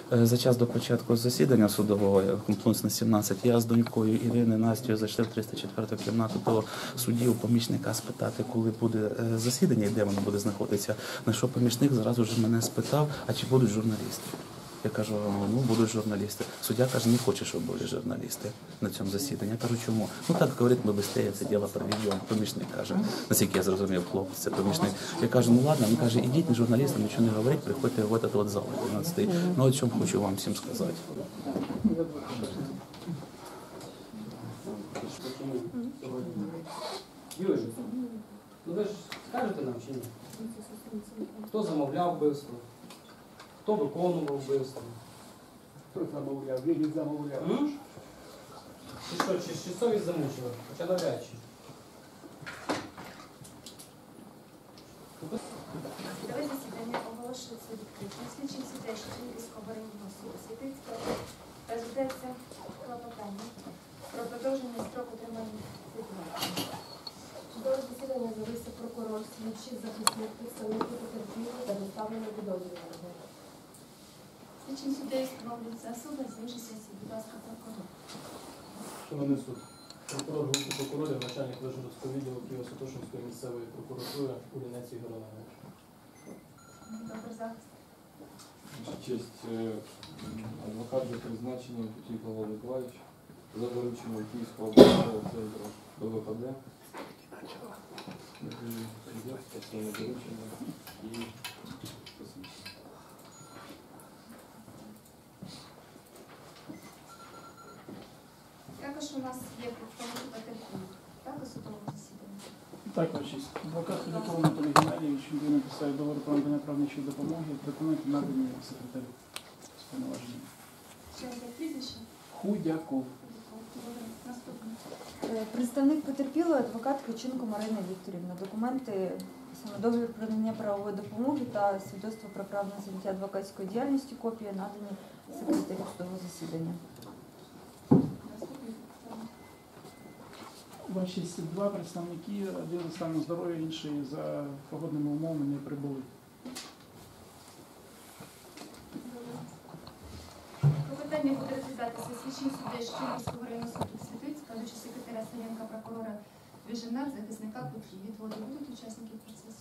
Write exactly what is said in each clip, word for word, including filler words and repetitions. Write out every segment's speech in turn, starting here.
За час до початку засідання судового, пункт на сімнадцять, я з донькою Ірини Настю зайшли в триста четверту кімнату до суддів, помічника спитати, коли буде засідання і де воно буде знаходитися. На що помічник зразу ж мене спитав, а чи будуть журналісти? Я кажу, ну будуть журналісти. Суддя каже, не хоче, щоб були журналісти на цьому засіданні. Я кажу, чому? Ну так, говорить, ми швидше це діло проведемо. Помічник каже, наскільки я зрозумів, хлопець, це помічник. Я кажу, ну ладно, він каже, ідіть, не журналістам, нічого не говорить, приходьте в этот от зал дванадцятий. Ну от чому хочу вам всім сказати. Юрій, ну ви ж скажете нам чи ні? Хто замовляв вбивство? Хто виконував вбивство? Хто замовляв? Він замовляв. М? Чи що, чи, чи совість замучила? Хоча навряд чи. Судове засідання оголошується відкритим. Слідчим суддя Шевченківського районного суду Світицького розглядається клопотання про продовження строку тримання під вартою. Судове засідання з'явився прокурор, слідчий, захисник, представники потерпілих та доставлено підозрюваного. Слідчим суддею встановлюється особа з іншої сесії. Будь ласка, прокурор. Шановний суд, прокурор групи прокурорів, начальник Вишгородського відділу Києво-Святошинської місцевої прокуратури Улінець Ігор Олегович. Добрий захист. Честь, адвокат за призначенням Путій Павло Миколаївич за дорученням Київського обласного центру Б В П Д. Стосовно доручення і Також у нас є представники потерпілих. Так, у судовому засіданні. Так, ваша честь. Адвокат Федотов Анатолій Геннадійович, він написав договір про надання правничої допомоги, документи надані секретарю з повноваженням. Ще одне прізвище. Худяков. Добре, наступне. Представник потерпілої, адвокат Ткаченко Марина Вікторівна. Документи, саме договір про надання правової допомоги та свідоцтво про право на заняття адвокатською діяльністю, копія надані секретарю судового засідання. Наступне. Ваша честь, два представники, один за станом здоров'я, інший за погодними умовами не прибули. Клопотання буде розглядатися слідчим суддею Шевченківського районного суду Світицького, дочі секретаря Саєнка прокурора Віженар, захисника Петрі. Відводи будуть учасники процесу?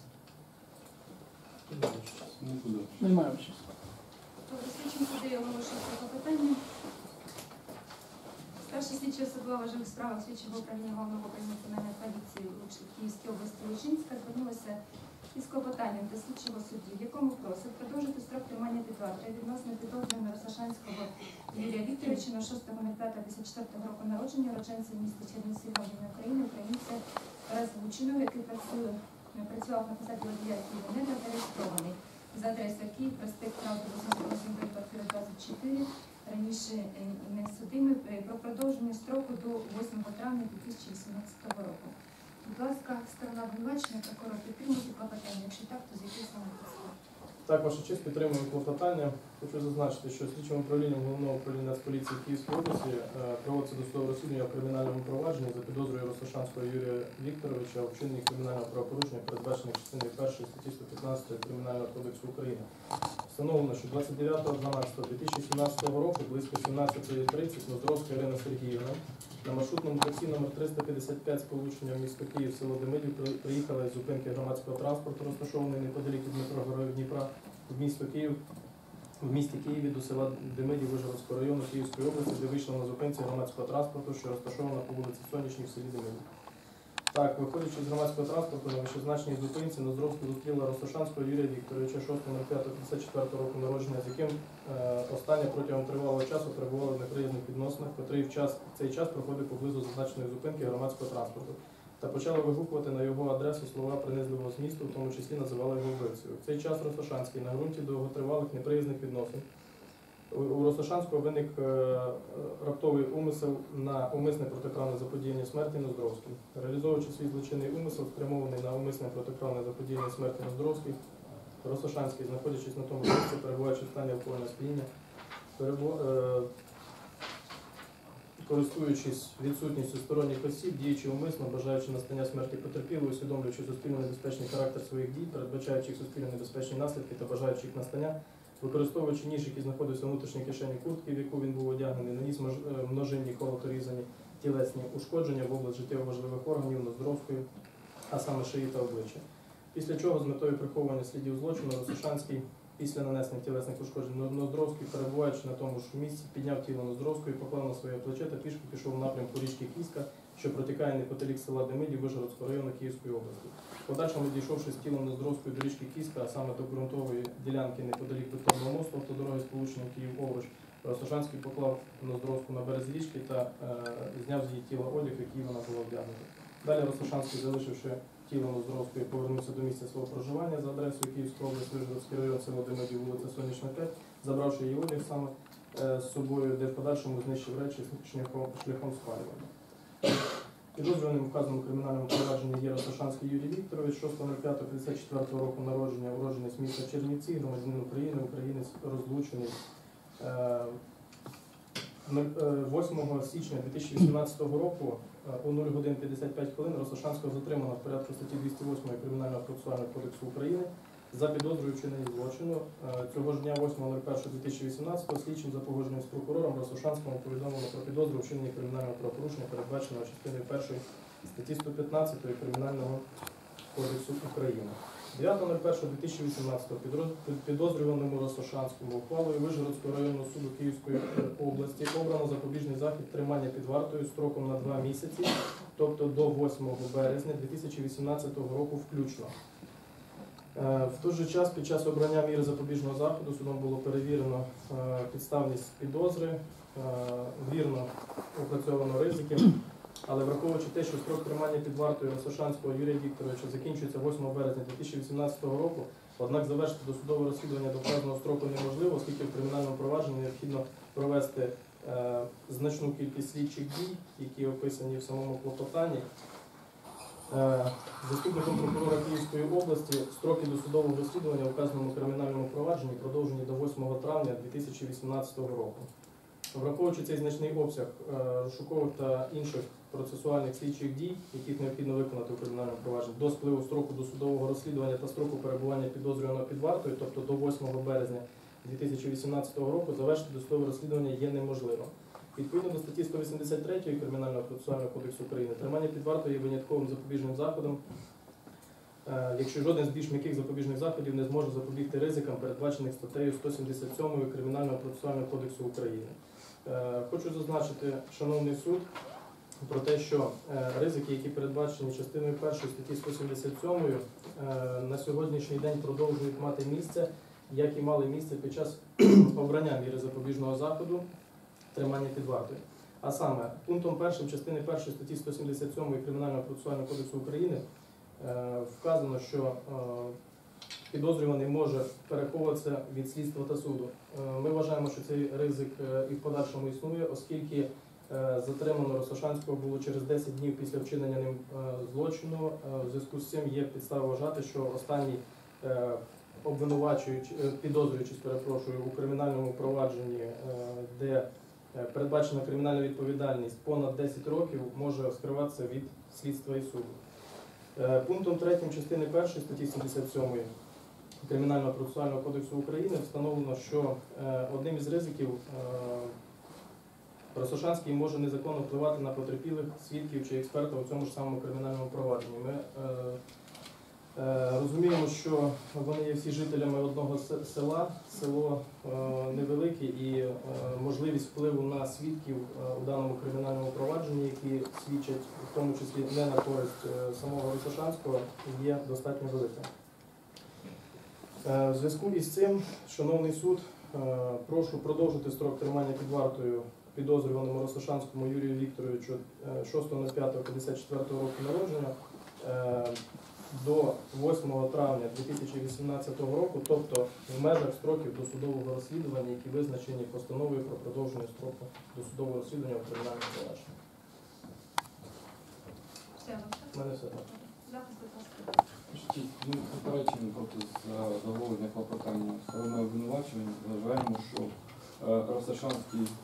не буде. Немає ваша честь. Добре, слідчим суддею оголошується клопотання. Старший слідчий особливо важливих справах слідчого управління Головного управління національної поліції у Київській області Лучинська звернулася із клопотанням до слідчого судді, в якому просить продовжити строк тримання під вартою відносно підозрюваного Росошанського Юрія Вікторовича на шостого п'ятого п'ятдесят четвертого року народження, уродженця міста Чернівці, громадянина України, українця Розлученого, який працює, працював на посаді водія Київенерго та реєстрований за адресою Київ, проспект Правди, висоткова сім, квартира двадцять чотири, раніше не судимий, про продовження строку до восьмого травня дві тисячі вісімнадцятого року. Будь ласка, сторона обвинувачення, прокурор, підтримуйте клопотання. Якщо так, то з яких саме підстав? Так, ваша честь, підтримуємо клопотання. Хочу зазначити, що слідчим управлінням Головного управління Нацполіції Київської області е, проводиться досудове розслідування у кримінальному провадженні за підозрою Росошанського Юрія Вікторовича у вчиненні кримінального правопорушення, передбачених частиною першої статті сто п'ятнадцять Кримінального кодексу України. Встановлено, що двадцять дев'ятого дванадцятого дві тисячі сімнадцятого року близько сімнадцятої тридцять Ноздровська Ірина Сергіївна на маршрутному таксі номер триста п'ятдесят п'ять з полученням місто Київ, село Демидів приїхала з зупинки громадського транспорту, розташованої неподалік від Дмитрогорою Дніпра, в місто Київ, в місті Києві до села Демидів Вишгородського району Київської області, де вийшла на зупинці громадського транспорту, що розташована по вулиці Сонячній в селі Демидів. Так, виходячи з громадського транспорту на вищезначеній зупинці, Ноздровську зустріла Росошанського Юрія Вікторовича, шостого п'ятого п'ятдесят четвертого року народження, з яким е, останнє протягом тривалого часу перебували в неприязних відносинах, котрий в час, цей час проходив поблизу зазначеної зупинки громадського транспорту, та почали вигукувати на його адресу слова принизливого змісту, в тому числі називали його вбивцею. В цей час Росошанський на ґрунті довготривалих неприязних відносин у Росошанського виник е, раптовий умисел на умисне протиправне заподіяння смерті Ноздровським. Реалізовуючи свій злочинний умисел, спрямований на умисне протиправне заподіяння смерті Ноздровських, Росошанський, знаходячись на тому місці, перебуваючи в стані алкогольного сп'яніння, перебу... е... користуючись відсутністю сторонніх осіб, діючи умисно, бажаючи настання смерті потерпілого, усвідомлюючи суспільно небезпечний характер своїх дій, передбачаючи їх суспільно небезпечні наслідки та бажаючи їх настання, використовуючи ніж, який знаходився в внутрішній кишені куртки, в яку він був одягнений, наніс мож- е, множинні колоторізані тілесні ушкодження в область життєво важливих органів Ноздровської, а саме шиї та обличчя. Після чого з метою приховування слідів злочину Росошанський після нанесення тілесних ушкоджень Ноздровський, перебуваючи на тому ж місці, підняв тіло Ноздровської, поклав на своє плече та пішки пішов в напрямку річки Кіська, що протікає неподалік села Демидів Вишгородського району Київської області. В подальшому, дійшовши з тілом Ноздровської до річки Кіська, а саме до ґрунтової ділянки неподалік бетонного мосту автодороги сполучення Київ-Овруч, Росошанський поклав Ноздровську на березі річки та е, зняв з її тіла одяг, в який вона була вдягнута. Далі Росошанський, залишивши тіло Ноздровської, повернувся до місця свого проживання за адресою Київська область, Вишгородський район, село Демидів, вулиця Сонячна, п'ять, забравши її одяг саме е, з собою, де в подальшому знищив речі шляхом, шляхом спалювання. Підозрюваним в вказаному кримінальному провадженні є Росошанський Юрій Вікторович, шостого п'ятого п'ятдесят четвертого року народження, уродженець міста Чернівці, громадянин України, українець, розлучений. Е, восьмого січня дві тисячі вісімнадцятого року о нуль годин п'ятдесят п'ять хвилин Росошанського затримано в порядку статті двісті восьмої Кримінального процесуального кодексу України за підозрою вчинення злочину. Цього ж дня восьмого першого дві тисячі вісімнадцятого слідчим за погодженням з прокурором Росошанському повідомлено про підозру вчинення кримінального правопорушення, передбаченого частиною першої статті сто п'ятнадцять Кримінального кодексу України. дев'ятого першого дві тисячі вісімнадцятого підозрюваному Росошанському ухвалою Вишгородського районного суду Київської області обрано запобіжний захід тримання під вартою строком на два місяці, тобто до восьмого березня дві тисячі вісімнадцятого року включно. В той же час під час обрання міри запобіжного заходу судом було перевірено підставність підозри, вірно опрацьовано ризики, але враховуючи те, що строк тримання під вартою Росошанського Юрія Вікторовича закінчується восьмого березня дві тисячі вісімнадцятого року, однак завершити досудове розслідування до вказаного строку неможливо, оскільки в кримінальному провадженні необхідно провести е, значну кількість слідчих дій, які описані в самому клопотанні. Е, Заступником прокурора Київської області строки досудового розслідування у вказаному кримінальному провадженні продовжені до восьмого травня дві тисячі вісімнадцятого року. Враховуючи цей значний обсяг розшукових та інших процесуальних слідчих дій, яких необхідно виконати у кримінальному провадженні, до спливу строку досудового розслідування та строку перебування підозрюваного під вартою, тобто до восьмого березня дві тисячі вісімнадцятого року, завершити досудове розслідування є неможливим. Відповідно до статті сто вісімдесят три Кримінального процесуального кодексу України, тримання під вартою є винятковим запобіжним заходом, якщо жоден з більш м'яких запобіжних заходів не зможе запобігти ризикам, передбачених статтею сто сімдесят сьомою Кримінального процесуального кодексу України. Хочу зазначити, шановний суд, про те, що ризики, які передбачені частиною першої статті сто сімдесят сьомою, на сьогоднішній день продовжують мати місце, як і мали місце під час обрання міри запобіжного заходу тримання під вартою. А саме, пунктом першим частини першої статті сто сімдесят сьомої Кримінального процесуального кодексу України вказано, що підозрюваний може переховуватися від слідства та суду. Ми вважаємо, що цей ризик і в подальшому існує, оскільки затримано Росошанського було через десять днів після вчинення ним злочину. В зв'язку з цим є підстава вважати, що останній обвинувачуючи, підозрюючись, перепрошую, у кримінальному провадженні, де передбачена кримінальна відповідальність понад десять років, може скриватися від слідства і суду. Пунктом третім частини першої статті сімдесят сьомої Кримінального процесуального кодексу України встановлено, що одним із ризиків Росошанський може незаконно впливати на потерпілих, свідків чи експерта у цьому ж самому кримінальному провадженні. Ми розуміємо, що вони є всі жителями одного села, село невелике, і можливість впливу на свідків у даному кримінальному провадженні, які свідчать, в тому числі не на користь самого Росошанського, є достатньо велика. В зв'язку із цим, шановний суд, прошу продовжити строк тримання під вартою підозрюваному Росошанському Юрію Вікторовичу шостого п'ятого п'ятдесят четвертого року народження до восьмого травня дві тисячі вісімнадцятого року, тобто в межах строків досудового розслідування, які визначені постановою про продовження строку досудового розслідування у кримінальному провадженні. У мене все так. Захист, будь ласка. Ми заперечуємо проти задоволення клопотання сторони обвинувачення. Вважаємо, що Росошанський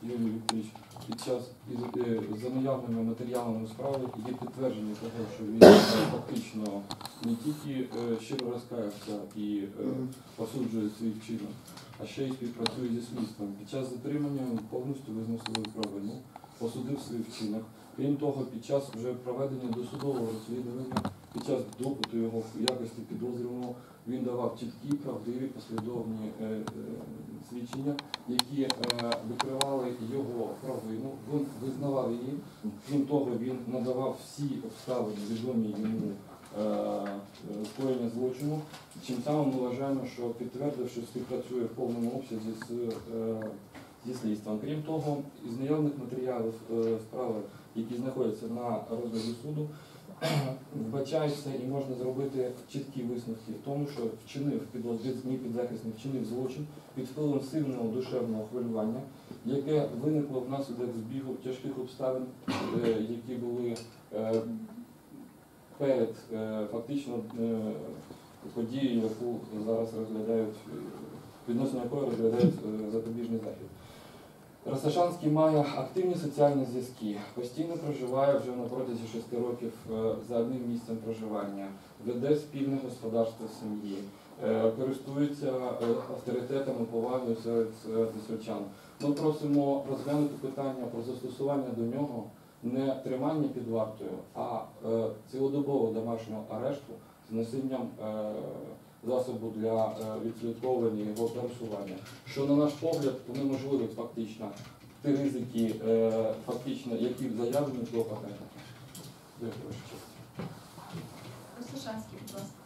Юрій Вікторович під час із- е, за наявними матеріалами справи є підтвердження того, що він е, фактично не тільки е, щиро розкаявся і е, осуджує свій вчинок, а ще й співпрацює зі слідством. Під час затримання він повністю визнав свою провину, осудив свій вчинок. Крім того, під час вже проведення досудового розслідування, під час допиту його в якості підозрюваного, він давав чіткі, правдиві, послідовні е, е, свідчення, які е, викривали його провину, він визнавав її. Крім того, він надавав всі обставини, відомі йому е, скоєння злочину. Чим самим ми вважаємо, що підтвердив, що співпрацює в повному обсязі з, е, зі слідством. Крім того, із наявних матеріалів е, справи, які знаходяться на розгляді суду, вбачається і можна зробити чіткі висновки в тому, що вчинив підозрюваний підзахисний вчинив злочин під впливом сильного душевного хвилювання, яке виникло внаслідок збігу тяжких обставин, е, які були е, перед е, фактично е, подією, яку зараз розглядають, е, відносно якої розглядають е, запобіжний захід. Росошанський має активні соціальні зв'язки, постійно проживає вже на протязі шести років е, за одним місцем проживання, веде спільне господарство в сім'ї, е, користується е, авторитетом і повагою серед односельчан. Ми просимо розглянути питання про застосування до нього не тримання під вартою, а е, цілодобового домашнього арешту з носінням е, засобу для е, відслідковування його пересування, що, на наш погляд, унеможливить фактично ті ризики, е, фактично, які заявлені в клопотанні. Дякую, ваша честь. Ростошанський, будь ласка.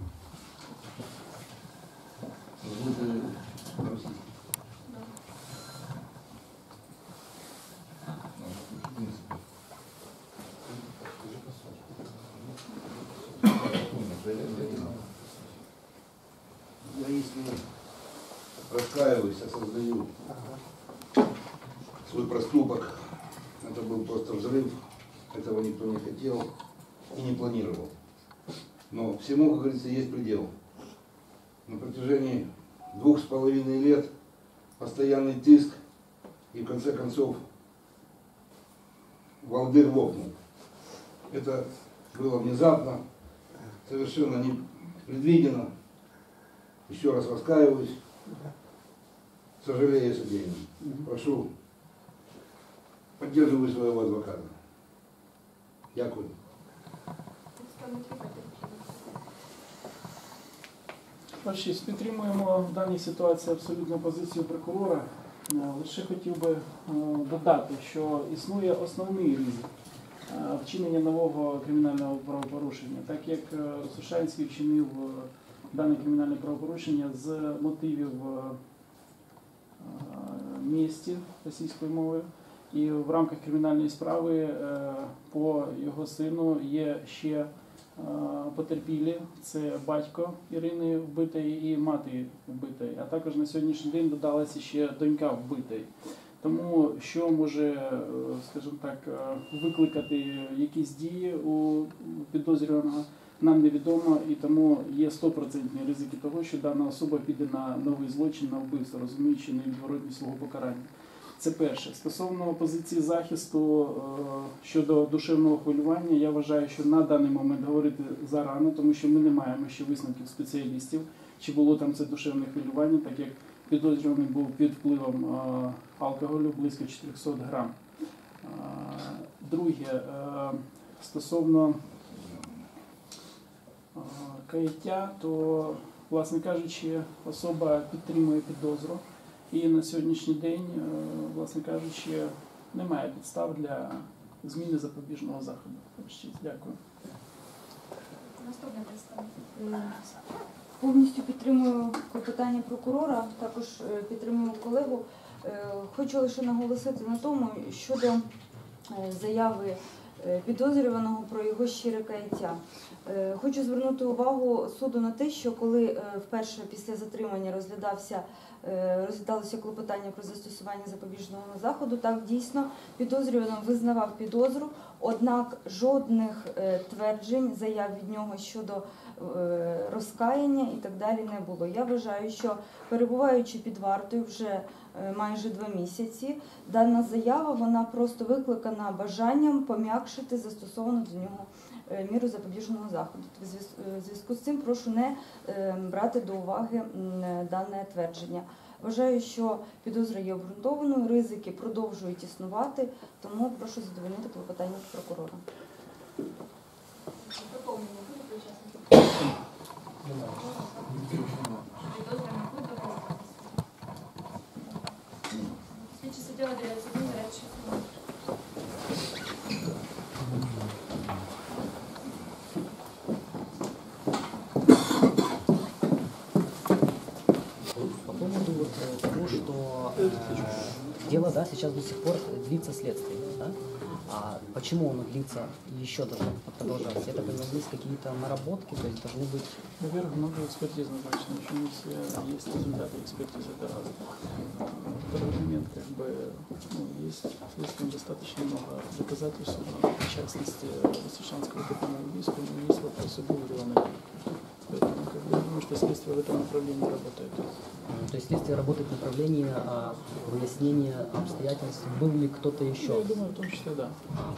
Я, если раскаиваюсь, осознаю свой проступок, это был просто взрыв, этого никто не хотел и не планировал. Но всему, как говорится, есть предел. На протяжении двух с половиной лет постоянный тиск, и в конце концов волдырь лопнул. Это было внезапно, совершенно непредвиденно. Еще раз раскаиваюсь, сожалею о содеянном. Прошу, поддерживаю своего адвоката. Дякую. Ваша честь, підтримуємо в даній ситуації абсолютно позицію прокурора. Е, Лише хотів би е, додати, що існує основний ризик е, вчинення нового кримінального правопорушення, так як е, Росошанський вчинив е, дане кримінальне правопорушення з мотивів е, місті російською мовою. І в рамках кримінальної справи е, по його сину є ще е, потерпілі. Це батько Ірини вбитої і мати вбитої. А також на сьогоднішній день додалася ще донька вбитої. Тому що може, е, скажімо так, е, викликати якісь дії у підозрюваного, нам невідомо, і тому є стопроцентні ризики того, що дана особа піде на новий злочин, на вбивство, розуміючи невідворотність свого покарання. Це перше. Стосовно позиції захисту е, щодо душевного хвилювання, я вважаю, що на даний момент говорити зарано, тому що ми не маємо ще висновків спеціалістів, чи було там це душевне хвилювання, так як підозрюваний був під впливом е, алкоголю близько чотириста грам. Е, друге, е, стосовно е, каяття, то, власне кажучи, особа підтримує підозру. І на сьогоднішній день, власне кажучи, немає підстав для зміни запобіжного заходу. Дякую. Наступне представник. Повністю підтримую клопотання прокурора, також е, підтримую колегу. Е, Хочу лише наголосити на тому, щодо е, заяви е, підозрюваного про його щире каяття. Е, Хочу звернути увагу суду на те, що коли е, вперше після затримання розглядався е, розглядалося клопотання про застосування запобіжного заходу, так дійсно підозрюваний визнавав підозру, однак жодних е, тверджень, заяв від нього щодо е, розкаяння і так далі не було. Я вважаю, що перебуваючи під вартою вже е, майже два місяці. Дана заява вона просто викликана бажанням пом'якшити застосовану до нього е, міру запобіжного заходу. В зв'яз- в зв'язку з цим прошу не е, брати до уваги м, дане твердження. Вважаю, що підозра є обґрунтованою, ризики продовжують існувати, тому прошу задовольнити клопотання прокурора. Доповнення буде до учасників? Підозра не буде доповнюватися. Слідчий суддя виділяється один речі. По поводу вот, э, того, что э, дело, да, сейчас до сих пор длится следствие, да? А почему оно длится и еще должно продолжаться? Я так понимаю, есть какие-то наработки, то есть должны быть... Во-первых, много экспертиз назначено, еще не все есть результаты экспертизы, это раз. Второй момент, как бы, ну, есть следствием достаточно много доказательств, в частности, Лисичанского капитана убийства, но есть вопросы Гурьева. Поэтому, как бы, я думаю, что следствие в этом направлении работает. То есть следствие работает в направлении а, выяснения обстоятельств, был ли кто-то еще? Я думаю, в том числе, да.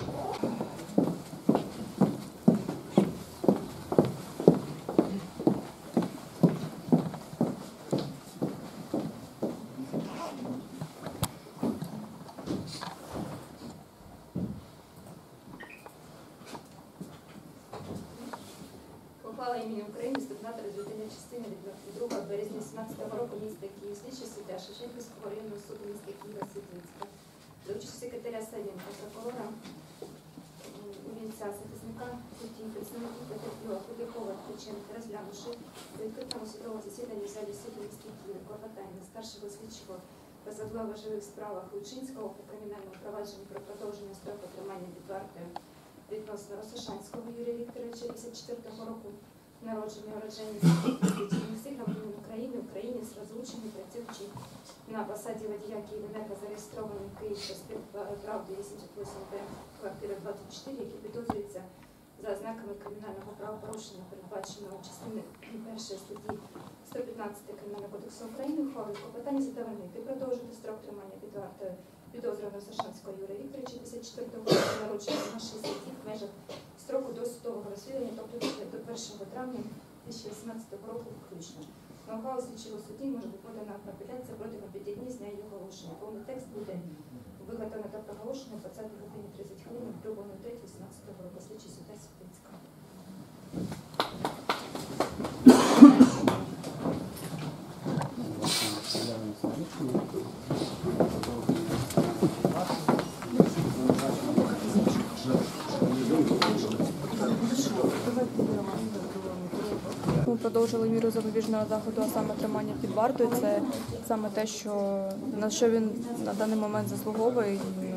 Ухвала імені України статутатора звільнення частини від другого березня сімнадцятого року міста Київ, слідчий суддя Шевченківського районного суду міста Києва Світлицька. За участю секретаря Савенка, прокурора Увінця, захисника судді, представників потерпілого Худякова Ткаченка, розглянувши у відкритому судовому засіданні в залі суду міста Києва клопотання старшого слідчого по особливо важливих справах Лучинського по кримінальному провадженню про продовження строку тримання під вартою відносно Росошанського Юрія Вікторовича п'ятдесят четвертого року народження, уродження сил громадянин України, українець, розлучений, працюючий на посаді водія Київенерго, зареєстрований в Київ проспект Правди вісімдесят вісім Б, квартира двадцять чотири, який підозрюється за ознаками кримінального правопорушення, передбаченого частини першої статті сто п'ятнадцять Кримінального кодексу України, ухвалить клопотання задовольнити, продовжити строк тримання під вартою підозрюваного Сашанського Юрія Вікторовича п'ятдесят четвертого року народження на шістдесят днів в межах строку досудового розслідування, тобто до першого травня дві тисячі вісімнадцятого року включно. На ухвалу слідчого судді може бути подана апеляція протягом п'яти днів з дня його оголошення. Повний текст буде виготовлено та проголошено в двадцятій годині тридцять хвилин другого третього дві тисячі вісімнадцятого року. Слідчий суддя Світлицька. Ми продовжили міру запобіжного заходу, а саме тримання під вартою. Це саме те, що на що він на даний момент заслуговує.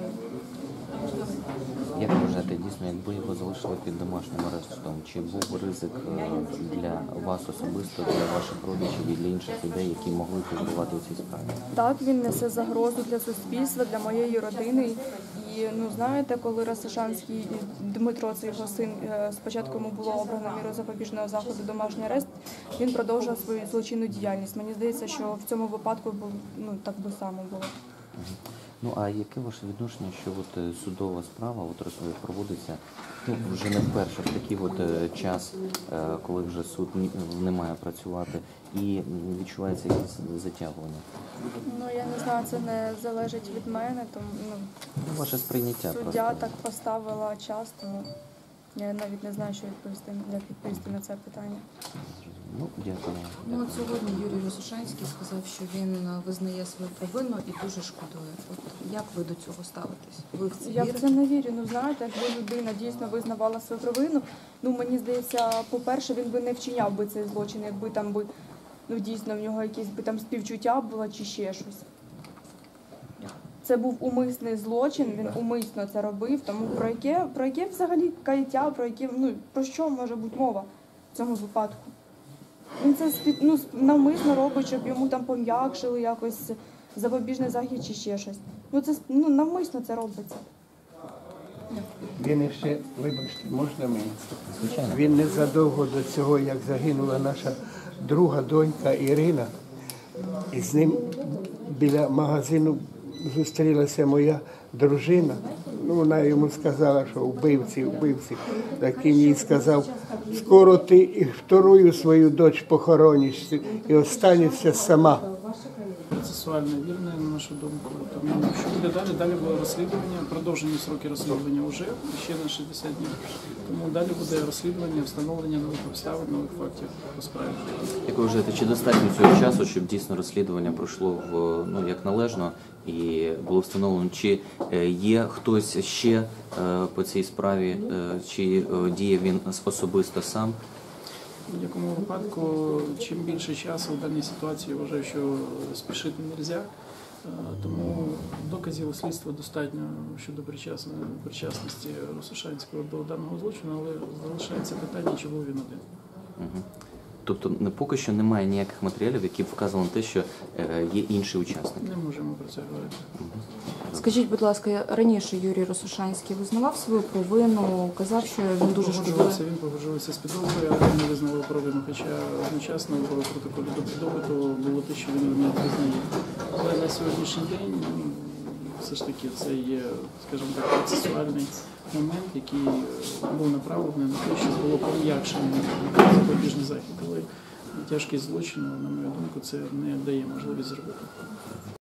Як вважаєте, дійсно, якби його залишили під домашнім арештом, чи був ризик е, для вас особисто, для ваших родичів і для інших людей, які могли позбувати у цій справі? Так, він несе загрозу для суспільства, для моєї родини. І ну знаєте, коли Росошанський Дмитро, це його син, е, спочатку йому було обрано міру запобіжного заходу домашній арест, він продовжував свою злочинну діяльність. Мені здається, що в цьому випадку був ну так би само було. Ну, а яке ваше відношення, що от е, судова справа от роз- проводиться ну, вже не вперше в такий от е, час, е, коли вже суд ні- не має працювати, і м, відчувається якесь затягування? Ну я не знаю, це не залежить від мене, тому ну Ну, ваше сприйняття суддя просто. так поставила час, тому я навіть не знаю, що відповісти як відповісти на це питання. Ну, дякую. Ну, от сьогодні Юрій Росошанський сказав, що він е, визнає свою провину і дуже шкодує. От як ви до цього ставитесь? Ви в це Я в вірите? це не вірю. Ну знаєте, якби людина дійсно визнавала свою провину, ну мені здається, по-перше, він би не вчиняв би цей злочин, якби там би ну дійсно в нього якесь би там співчуття було чи ще щось. Це був умисний злочин, він умисно це робив. Тому про яке про яке взагалі каяття, про яке ну про що може бути мова в цьому випадку? Він це спід, ну, навмисно робить, щоб йому там пом'якшили якось запобіжний захід чи ще щось. Ну це ну навмисно це робиться. Він ще, вибачте, можна мені? Звичайно. Він незадовго до цього, як загинула наша друга донька Ірина, і з ним біля магазину зустрілася моя дружина. Ну, вона йому сказала, що вбивці, вбивці. Так він їй сказав, скоро ти і вторую свою дочь похорониш і останешся сама. Процесуально вірне, на нашу думку. Тому що буде далі, далі буде розслідування, продовжені сроки розслідування вже ще на шістдесят днів. Тому далі буде розслідування, встановлення нових обставин, нових фактів по справі. Як ви вважаєте, чи достатньо цього часу, щоб дійсно розслідування пройшло в, ну, як належно і було встановлено, чи е, є хтось ще е, по цій справі, е, чи е, діє він особисто сам? В будь-якому випадку, чим більше часу в даній ситуації, я вважаю, що спішити не можна. Тому доказів у слідства достатньо щодо причасності Росошанського до даного злочину, але залишається питання, чому він один. Угу. Тобто не поки що немає ніяких матеріалів, які б вказували на те, що е, є інший учасник? Не можемо про це говорити. Угу. Скажіть, будь ласка, раніше Юрій Росошанський визнавав свою провину, казав, що він дуже шкодує? Він погоджувався з підозрою, але не визнавав провину, хоча одночасно в протоколі до підозри було те, що він не визнає. Але на сьогоднішній день все ж таки це є, скажімо так, процесуальний момент, який був направлений на те, щоб було пом'якшено запобіжний захід. Але тяжкість злочину, на мою думку, це не дає можливість зробити.